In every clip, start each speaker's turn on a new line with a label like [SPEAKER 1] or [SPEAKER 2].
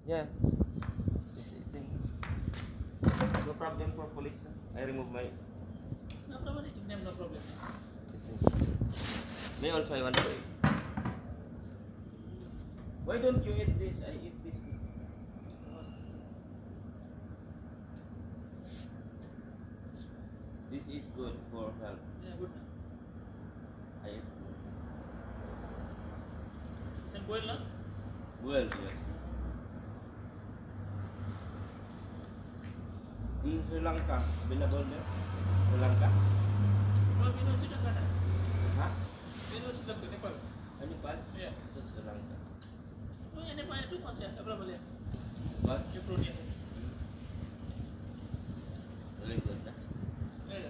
[SPEAKER 1] Yeah. This thing. No problem for police. I remove my.
[SPEAKER 2] No problem, it name no problem.
[SPEAKER 1] Me also I want to eat. Why don't you eat this? I eat this. This is good for health.
[SPEAKER 2] Yeah, good.
[SPEAKER 1] I eat.
[SPEAKER 2] Same boil, no?
[SPEAKER 1] Well, yes. In Sri Lanka, available there? Sri Lanka?
[SPEAKER 2] No, we know Sri Lanka.
[SPEAKER 1] Huh?
[SPEAKER 2] We know Sri Lanka, Nepal.
[SPEAKER 1] Nepal?
[SPEAKER 2] Yeah.
[SPEAKER 1] Just Sri Lanka.
[SPEAKER 2] No, yeah, Nepal itu masih available ya.
[SPEAKER 1] What?
[SPEAKER 2] Ya, protein.
[SPEAKER 1] Really good, huh?
[SPEAKER 2] Yeah.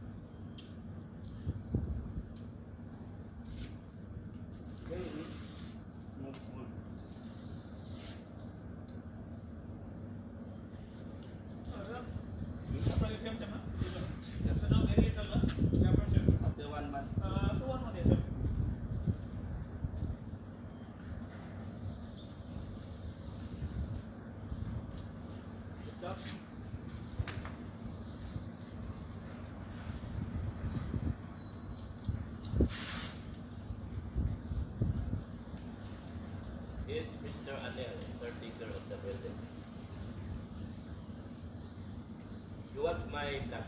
[SPEAKER 2] Apa lagi macam mana? So now very little lah. Yeah, for sure.
[SPEAKER 1] After 1 month.
[SPEAKER 2] So 1 month ya, sir. Good job.
[SPEAKER 1] Is Mr. Anel, caretaker of the building. You watch my vlog?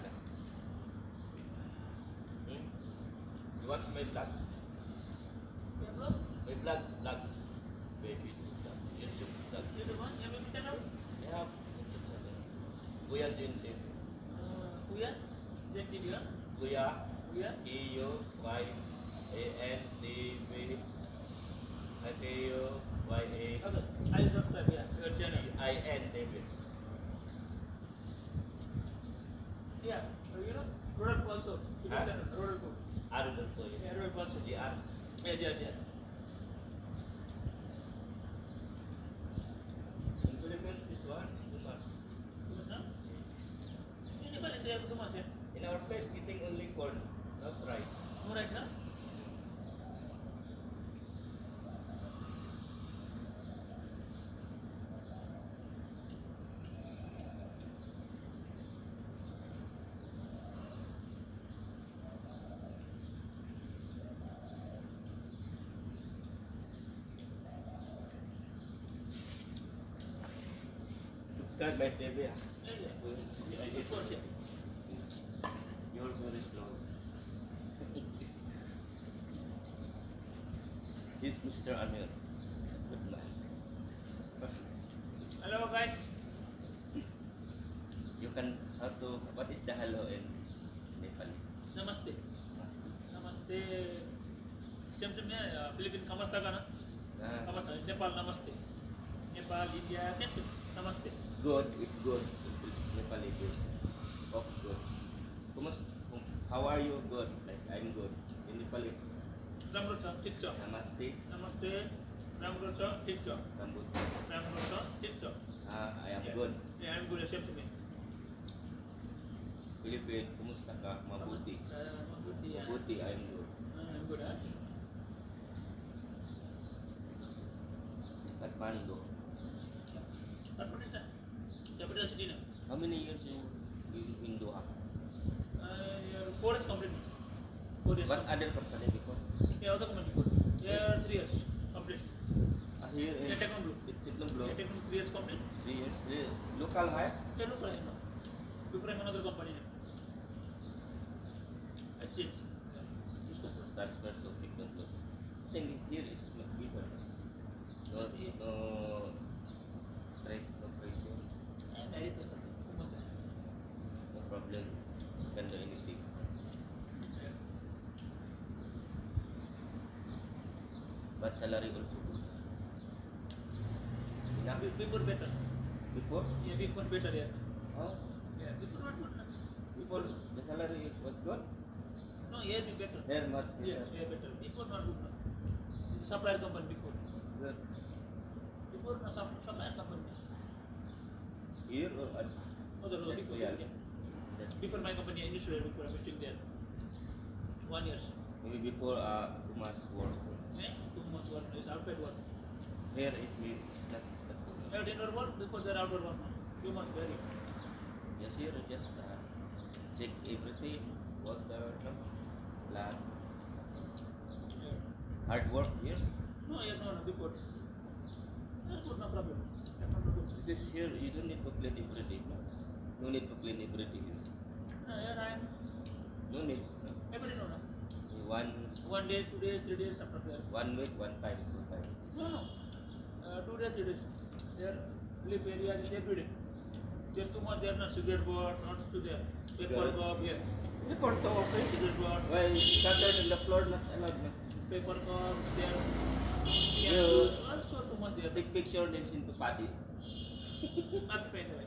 [SPEAKER 1] Hmm? You watch my vlog?
[SPEAKER 2] Ya, bro.
[SPEAKER 1] My vlog. Baby vlog. YouTube vlog.
[SPEAKER 2] Itu kan yang kita tahu.
[SPEAKER 1] Yeah, YouTube channel. Kuya Jintin.
[SPEAKER 2] Kuya, jadi dia.
[SPEAKER 1] Kuya.
[SPEAKER 2] Kuya.
[SPEAKER 1] Kuyantv. Kuyya.
[SPEAKER 2] Okay, I subscribe ya your channel.
[SPEAKER 1] INTV.
[SPEAKER 2] Yeah, you know, Rodolfo also. You
[SPEAKER 1] Huh?
[SPEAKER 2] channel, Rodolfo.
[SPEAKER 1] Arudolfo.
[SPEAKER 2] Yeah, Rodolfo also.
[SPEAKER 1] GR.
[SPEAKER 2] Yes.
[SPEAKER 1] In Philippines, this one is too much.
[SPEAKER 2] Betul? Ini kan dia itu mas ya.
[SPEAKER 1] In our place, eating only corn, not rice.
[SPEAKER 2] Murah kan?
[SPEAKER 1] Subscribe my TV.
[SPEAKER 2] Iya. Of course ya.
[SPEAKER 1] You're very slow. He's Mr. Amir. Good man.
[SPEAKER 2] Halo guys.
[SPEAKER 1] You can how to what is the hello in Nepali?
[SPEAKER 2] Namaste. Namaste. Same-same ya. Filipin kamasta kan? Kamasta. Nepal namaste. Nepal, India, same. Namaste.
[SPEAKER 1] Good, it's good. It's Nepali good. Of good. How are you? Good. Like I'm good. In Nepali.
[SPEAKER 2] राम्रो छ, ठिक छ.
[SPEAKER 1] Namaste.
[SPEAKER 2] नमस्ते. राम्रो छ, ठिक छ.
[SPEAKER 1] Rambut.
[SPEAKER 2] राम्रो छ, ठिक छ.
[SPEAKER 1] I am good.
[SPEAKER 2] Yeah, I'm good. Same to me.
[SPEAKER 1] Philippines, kumusta ka? Mabuti.
[SPEAKER 2] Mabuti ya.
[SPEAKER 1] Mabuti, I am good.
[SPEAKER 2] I'm good, ah.
[SPEAKER 1] Kathmandu.
[SPEAKER 2] Apa ni dah? Capital city na.
[SPEAKER 1] How many years you in Doha?
[SPEAKER 2] Your 4 years complete. 4 years.
[SPEAKER 1] What other company before?
[SPEAKER 2] Yeah, other company before. Yeah, 3 years complete.
[SPEAKER 1] Here
[SPEAKER 2] Yeah,
[SPEAKER 1] in
[SPEAKER 2] Technoblue.
[SPEAKER 1] Technoblue.
[SPEAKER 2] Yeah, Technoblue 3 years complete.
[SPEAKER 1] 3 years. Local hire?
[SPEAKER 2] Yeah, look right now. Before I'm another company. I changed. Yeah, this company.
[SPEAKER 1] Transfer to Technoblue. I think here is much better. No stress, no pressure,
[SPEAKER 2] I'm married to something.
[SPEAKER 1] no problem. You can do anything.
[SPEAKER 2] Yeah.
[SPEAKER 1] But salary also good. Enough
[SPEAKER 2] Before better.
[SPEAKER 1] before?
[SPEAKER 2] Yeah, before better, yeah.
[SPEAKER 1] Oh,
[SPEAKER 2] Yeah, before not good.
[SPEAKER 1] before the salary was good?
[SPEAKER 2] No, here be better.
[SPEAKER 1] Here much
[SPEAKER 2] Yeah,
[SPEAKER 1] better.
[SPEAKER 2] yeah, better. Before not good. It's a supplier company before.
[SPEAKER 1] Good.
[SPEAKER 2] Before no supplier company.
[SPEAKER 1] Here or
[SPEAKER 2] No, the
[SPEAKER 1] Yes,
[SPEAKER 2] before.
[SPEAKER 1] yeah.
[SPEAKER 2] Yeah.
[SPEAKER 1] Yes.
[SPEAKER 2] Before my company initially, before I'm working there. 1 year.
[SPEAKER 1] Maybe before 2 months work.
[SPEAKER 2] Yeah, 2 months work. It's outside work.
[SPEAKER 1] Here is me not that good.
[SPEAKER 2] Yeah, out indoor one before the outdoor one. You must vary.
[SPEAKER 1] Yes, here just check everything, water, no, lab,
[SPEAKER 2] Yeah.
[SPEAKER 1] hard work here.
[SPEAKER 2] No, yeah, no, before. That's good, no problem. That's not good.
[SPEAKER 1] Because here you don't need to clean every day. No, no need to clean every day.
[SPEAKER 2] Yeah, I'm
[SPEAKER 1] No need. No.
[SPEAKER 2] everybody know.
[SPEAKER 1] Once,
[SPEAKER 2] 1 day, 2 days, 3 days after prayer.
[SPEAKER 1] 1 week, 1 time, 2 times.
[SPEAKER 2] No, no. 2 days, 3 days. There, live area is every day. There too much, there not cigarette board, not to there. Paper
[SPEAKER 1] Cigarette?
[SPEAKER 2] cup, yeah. Paper cup, cigarette board,
[SPEAKER 1] Why scattered in the floor not allowed? No?
[SPEAKER 2] paper cup, there.
[SPEAKER 1] Yeah.
[SPEAKER 2] Candles, also too much there.
[SPEAKER 1] Take picture then send to Paddy.
[SPEAKER 2] Not paint, right?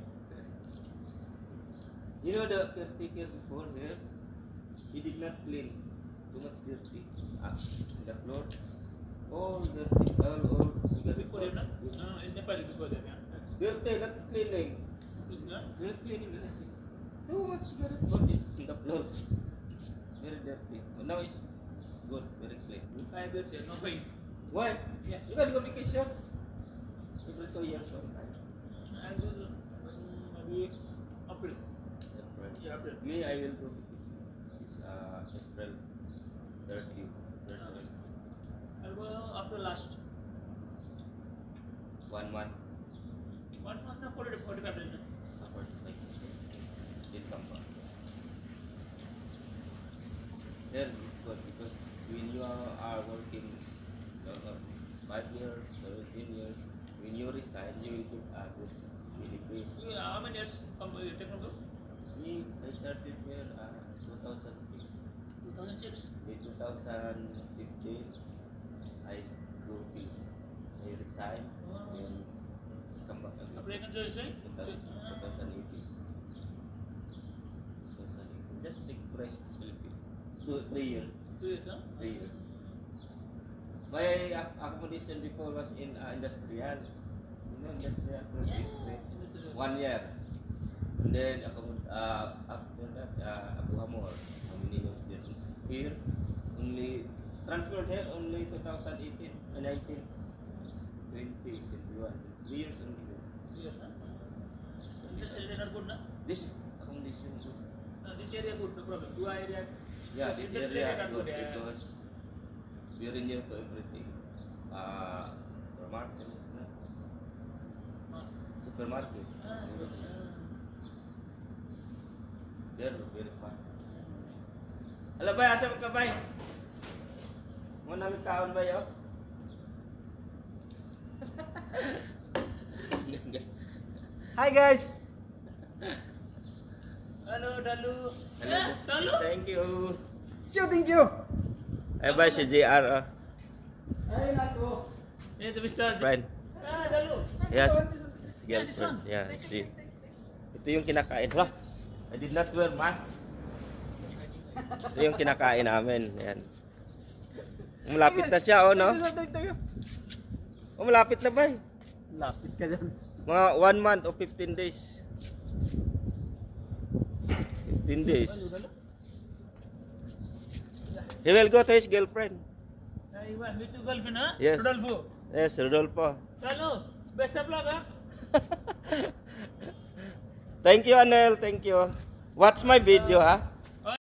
[SPEAKER 1] You know the caretaker before here, he did not clean. Too much dirty. The floor, all dirty, all cigarette.
[SPEAKER 2] Before there, no? In Nepal, before there, yeah.
[SPEAKER 1] Dirty, not cleaning.
[SPEAKER 2] Yeah.
[SPEAKER 1] Not cleaning. Dirty. Too much cigarette body in the floor. Very dirty. But now it's good, very clean.
[SPEAKER 2] 5 years, yeah, no paint.
[SPEAKER 1] Why?
[SPEAKER 2] Yeah.
[SPEAKER 1] You can go vacation. Every 2 years one time.
[SPEAKER 2] I do maybe April.
[SPEAKER 1] April.
[SPEAKER 2] Yeah, April.
[SPEAKER 1] Me, I will go vacation. It's April 30. 30.
[SPEAKER 2] I'll go after last
[SPEAKER 1] 1 month.
[SPEAKER 2] 1 month, no, 45 days.
[SPEAKER 1] Support like it come back. Then it's good because when you are working 5 years, 17 years, when you resign, you will get a good really pay.
[SPEAKER 2] How many years technical?
[SPEAKER 1] Me, I started here 2006.
[SPEAKER 2] 2006.
[SPEAKER 1] In 2015, I go field. I resign and come back again.
[SPEAKER 2] After you can join, right?
[SPEAKER 1] 2018. Just take rest Philippines. 3 years.
[SPEAKER 2] 2 years, huh?
[SPEAKER 1] 3 years. My accommodation before was in industrial. You know, industrial projects.
[SPEAKER 2] Yeah.
[SPEAKER 1] 1 year. And then after that, Abu Hamor. Communities there. Here, only transferred here only 2018, 19, 20, 21. 3 years only.
[SPEAKER 2] 2 years, huh? This area not good, no?
[SPEAKER 1] This accommodation good.
[SPEAKER 2] This area good, no problem. Dua area.
[SPEAKER 1] Yeah, this
[SPEAKER 2] This
[SPEAKER 1] area
[SPEAKER 2] area
[SPEAKER 1] good
[SPEAKER 2] good, yeah.
[SPEAKER 1] because very near to everything. Supermarket, no? Supermarket. They're very far. Hello, bay, asa ka bay? Mo namin kaon ba yo?
[SPEAKER 3] Hi guys.
[SPEAKER 2] Hello, Dalu.
[SPEAKER 1] Hello.
[SPEAKER 2] Dalu?
[SPEAKER 1] Thank you.
[SPEAKER 3] Thank you.
[SPEAKER 1] Eh ba si JR?
[SPEAKER 3] Ay nako.
[SPEAKER 2] Yes, Mr.
[SPEAKER 1] Friend.
[SPEAKER 2] Dalu.
[SPEAKER 1] Yes. His girlfriend. Yeah, see. Ito yung kinakain. Wah, I did not wear mask. Ito yung kinakain namin. Yan. Malapit na siya, oh, no? Oh, malapit na ba?
[SPEAKER 3] Lapit ka dyan.
[SPEAKER 1] Mga 1 month or 15 days. 15 days. He will go to his girlfriend.
[SPEAKER 2] Iwan, meet your girlfriend, huh?
[SPEAKER 1] Yes.
[SPEAKER 2] Rodolfo.
[SPEAKER 1] Yes, Rodolfo.
[SPEAKER 2] Dalu, best of luck, huh?
[SPEAKER 1] Thank you, Anel. Thank you. Watch my video, ha?